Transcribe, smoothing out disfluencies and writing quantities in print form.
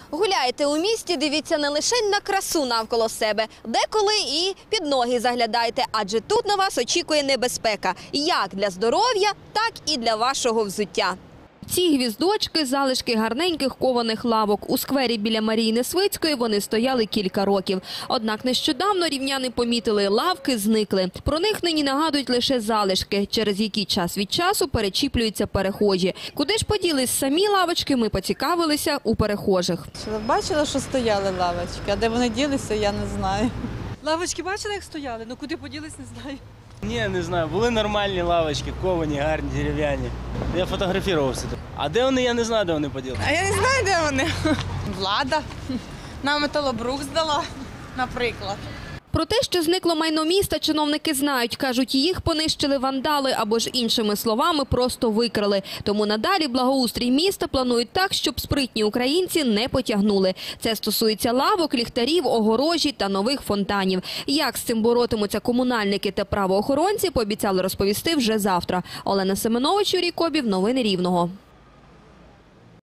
Гуляєте у місті, дивіться не лише на красу навколо себе, деколи і під ноги заглядайте, адже тут на вас очікує небезпека як для здоров'я, так і для вашого взуття. Ці гвіздочки – залишки гарненьких кованих лавок. У сквері біля Марії Несвицької вони стояли кілька років. Однак нещодавно рівняни помітили – лавки зникли. Про них нині нагадують лише залишки, через які час від часу перечіплюються перехожі. Куди ж поділись самі лавочки, ми поцікавилися у перехожих. Бачила, що стояли лавочки, а де вони ділися, я не знаю. Лавочки бачили, як стояли? Ну куди поділись, не знаю. Ні, не знаю. Були нормальні лавочки, ковані, гарні, дерев'яні. Я фотографувався. А де вони, я не знаю, де вони поділися. А я не знаю, де вони. Влада нам металобрух здала, наприклад. Про те, що зникло майно міста, чиновники знають. Кажуть, їх понищили вандали або ж іншими словами просто викрали. Тому надалі благоустрій міста планують так, щоб спритні українці не потягнули. Це стосується лавок, ліхтарів, огорожі та нових фонтанів. Як з цим боротимуться комунальники та правоохоронці, пообіцяли розповісти вже завтра. Олена Семенович, Юрій Кобів. Новини Рівного.